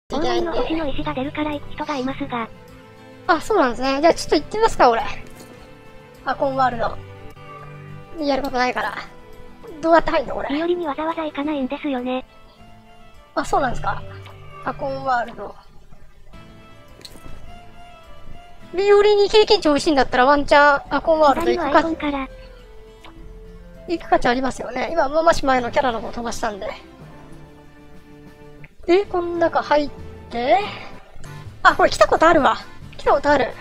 大盛の星の石が出るから行く人がいますが。 あ、そうなんですね。じゃあちょっと行ってみますか、俺。アコンワールド。やることないから。どうやって入んのこれ。 日和にわざわざ行かないんですよね。 あ、そうなんですか。アコンワールド。日和に経験値欲しいんだったらワンチャンアコンワールド行くか。行く価値ありますよね。今、マシ前のキャラの方飛ばしたんで。で、この中入って。あ、これ来たことあるわ。来たことある。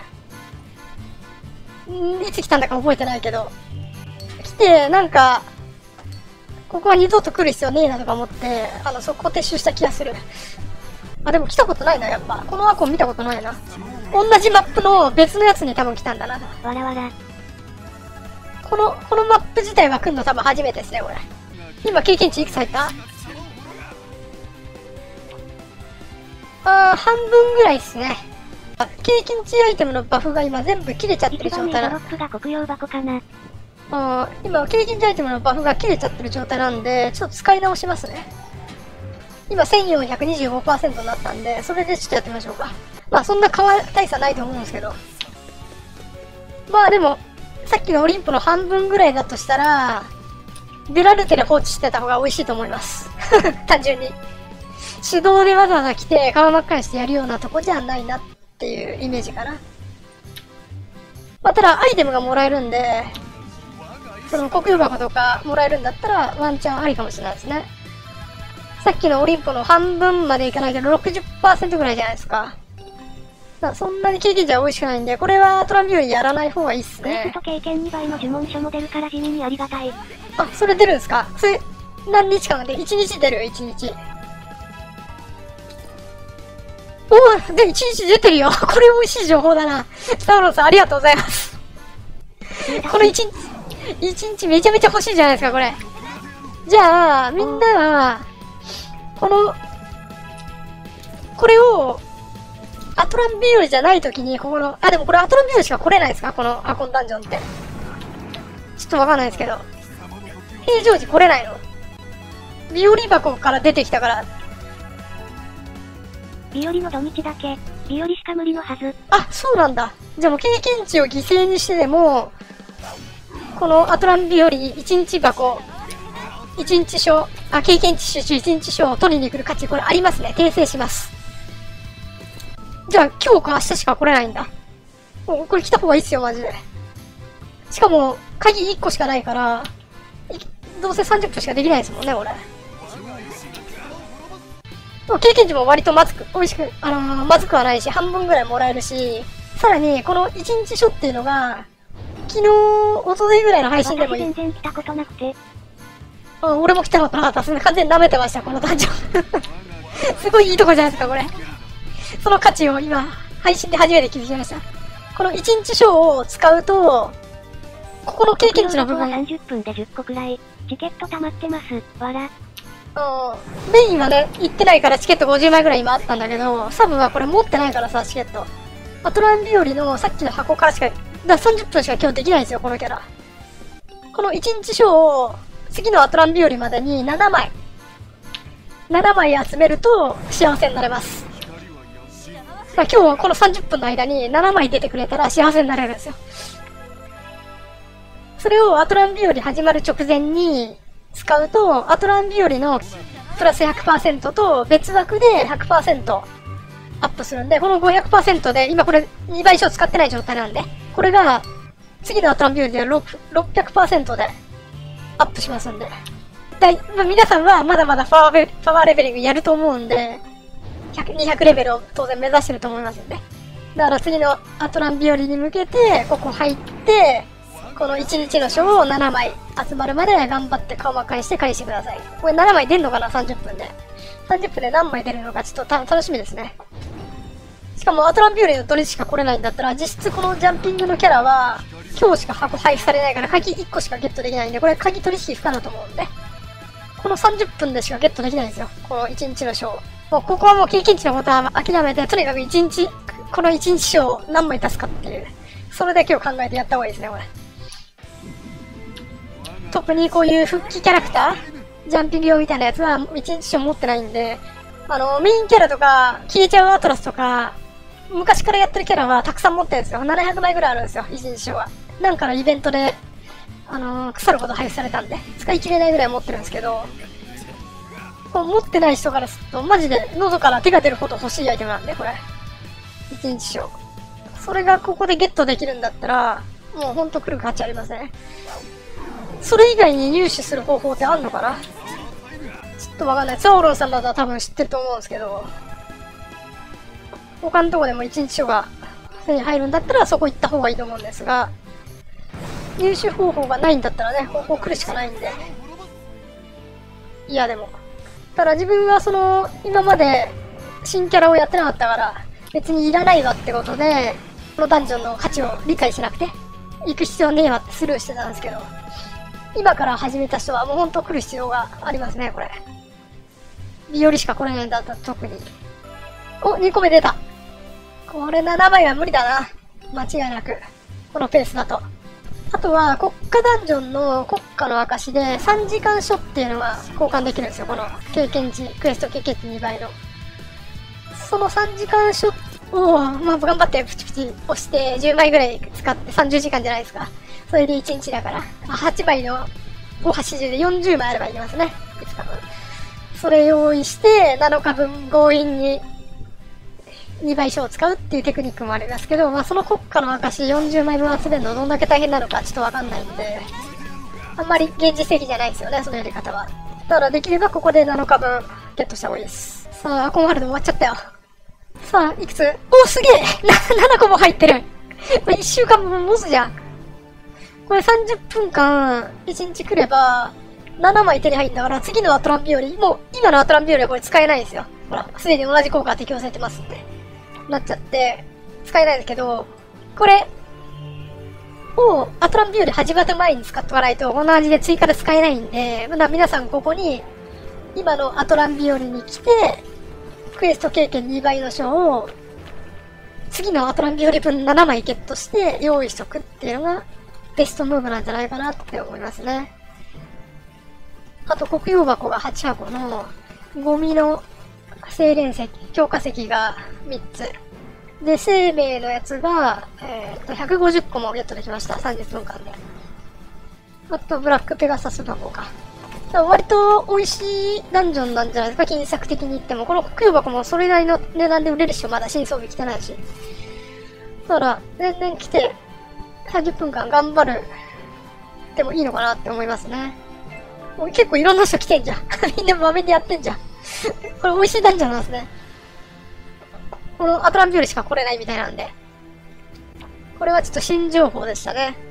いつ来たんだか覚えてないけど。来て、なんか、ここは二度と来る必要ねえなとか思って、そこ撤収した気がする。あ、でも来たことないな、やっぱ。このアコン見たことないな。同じマップの別のやつに多分来たんだな。 わらわら。 このマップ自体は来るの多分初めてですね、これ。今経験値いくつ入った？半分ぐらいっすね。経験値アイテムのバフが今全部切れちゃってる状態な。今経験値アイテムのバフが切れちゃってる状態なんで、ちょっと使い直しますね。今 1425% になったんで、それでちょっとやってみましょうか。まあそんな大差ないと思うんですけど。まあでも、さっきのオリンポの半分ぐらいだとしたら、ベラルテで放置してた方が美味しいと思います。単純に。手動でわざわざ来て顔真っ赤にしてやるようなとこじゃないなっていうイメージかな。まあただアイテムがもらえるんで、その黒曜箱とかもらえるんだったらワンチャンありかもしれないですね。さっきのオリンポの半分までいかないけど 60% ぐらいじゃないですか。そんなに経験値は美味しくないんで、これはトランビよりやらない方がいいっすね。 クエスト経験2倍の呪文書も出るから地味にありがたい。 あ、それ出るんですか？それ、何日間で ?1 日出るよ、1日。おぉ、で、1日出てるよ。これ美味しい情報だな。スタウロンさん、ありがとうございます。この1日めちゃめちゃ欲しいじゃないですか、これ。じゃあ、みんなは、これを、アトランビオリじゃないときに、でもこれアトランビオリしか来れないですかこのアコンダンジョンって。ちょっとわかんないですけど。平常時来れないの？ビオリ箱から出てきたから。 ビオリの土日だけ、ビオリしか無理のはず。 あ、そうなんだ。じゃあもう経験値を犠牲にしてでも、このアトランビオリ1日箱、1日賞、経験値集1日賞を取りに来る価値、これありますね。訂正します。じゃあ今日か明日しか来れないんだ。もうこれ来た方がいいっすよ、マジで。しかも、鍵1個しかないから、どうせ30分しかできないですもんね、俺。経験値も割と美味しく、まずくはないし、半分ぐらいもらえるし、さらに、この1日書っていうのが、昨日、おとといぐらいの配信でもいい。 全然来たことなくて。 俺も来たことなかったですね。完全に舐めてました、このダンジョン。すごいいいとこじゃないですか、これ。その価値を今、配信で初めて気づきました。この1日賞を使うと、ここの経験値の部分。 30分で10個くらい、チケット溜まってます、わら。 メインはね、行ってないからチケット50枚ぐらい今あったんだけど、サブはこれ持ってないからさ、チケット。アトランビオリのさっきの箱からしか、30分しか今日できないんですよ、このキャラ。この1日賞を、次のアトランビオリまでに7枚。7枚集めると幸せになれます。今日はこの30分の間に7枚出てくれたら幸せになれるんですよ。それをアトランビオリ始まる直前に使うと、アトランビオリのプラス 100% と別枠で 100% アップするんで、この 500% で、今これ2倍以上使ってない状態なんで、これが次のアトランビオリで 600% でアップしますんで。皆さんはまだまだパワーレベリングやると思うんで、200レベルを当然目指してると思いますんで。だから次のアトランビオリに向けて、ここ入って、この1日の賞を7枚集まるまで頑張って顔真っ赤にして返してください。これ7枚出んのかな ?30 分で。30分で何枚出るのかちょっと楽しみですね。しかもアトランビオリの土日しか来れないんだったら、実質このジャンピングのキャラは、今日しか箱配布されないから鍵1個しかゲットできないんで、これ鍵取引不可だと思うんで。この30分でしかゲットできないんですよ。この1日の賞。もうここはもう経験値のことは諦めて、とにかくこの1日賞を何枚出すかっていう。それで今日考えてやった方がいいですね、これ。特にこういう復帰キャラクタージャンピング用みたいなやつは1日賞持ってないんで、 メインキャラとか、消えちゃうアトラスとか、昔からやってるキャラはたくさん持ってるんですよ。700枚ぐらいあるんですよ、一日賞は。なんかのイベントで、腐るほど配布されたんで、使い切れないぐらい持ってるんですけど、こう持ってない人からすると、マジで喉から手が出るほど欲しいアイテムなんで、これ。一日賞。それがここでゲットできるんだったら、もうほんと来る価値ありません。それ以外に入手する方法ってあんのかな？ちょっとわかんない。ツァオロンさんだったら多分知ってると思うんですけど、他のとこでも一日賞が手に入るんだったらそこ行った方がいいと思うんですが、入手方法がないんだったらね、方法来るしかないんで。いやでも。ただ自分は今まで新キャラをやってなかったから、別にいらないわってことで、このダンジョンの価値を理解しなくて、行く必要ねえわってスルーしてたんですけど、今から始めた人はもうほんと来る必要がありますね、これ。日和しか来れないんだったら特に。お、2個目出た。これ7枚は無理だな。間違いなく。このペースだと。あとは、国家ダンジョンの国家の証で3時間書っていうのが交換できるんですよ。この経験値、クエスト経験値2倍の。その3時間書を、まあ、頑張ってプチプチ押して10枚ぐらい使って30時間じゃないですか。それで1日だから。8枚の580で40枚あればいけますね。5日分。それ用意して7日分強引に2倍書を使うっていうテクニックもありますけど、まあその国家の証40枚分集めるのどんだけ大変なのかちょっとわかんないんで、あんまり現実的じゃないですよね、そのやり方は。だからできればここで7日分ゲットした方がいいです。さあ、アコンワールド終わっちゃったよ。さあ、いくつ？お、すげえ7個も入ってるこれ1週間分持つじゃん。これ30分間1日来れば、7枚手に入ったから、次のアトラン日和、もう今のアトラン日和はこれ使えないんですよ。ほら、すでに同じ効果が適用されてますんで。なっちゃって、使えないんですけど、これをアトラン日和始まる前に使っておかないと、こんな感じで追加で使えないんで、皆さんここに、今のアトラン日和に来て、クエスト経験2倍の書を、次のアトラン日和分7枚ゲットして用意しとくっていうのが、ベストムーブなんじゃないかなって思いますね。あと、黒曜箱が8箱の、ゴミの精錬石、強化石が3つ。で、生命のやつが、150個もゲットできました。30分間で。あと、ブラックペガサス箱か。割と美味しいダンジョンなんじゃないですか、金策的に言っても。この黒曜箱もそれなりの値段で売れるし、まだ新装備来てないし。だから、全然来て、30分間頑張る。でもいいのかなって思いますね。結構いろんな人来てんじゃん。みんなまめにやってんじゃん。これ美味しいダンジョンなんですね。このアトラン日和しか来れないみたいなんで。これはちょっと新情報でしたね。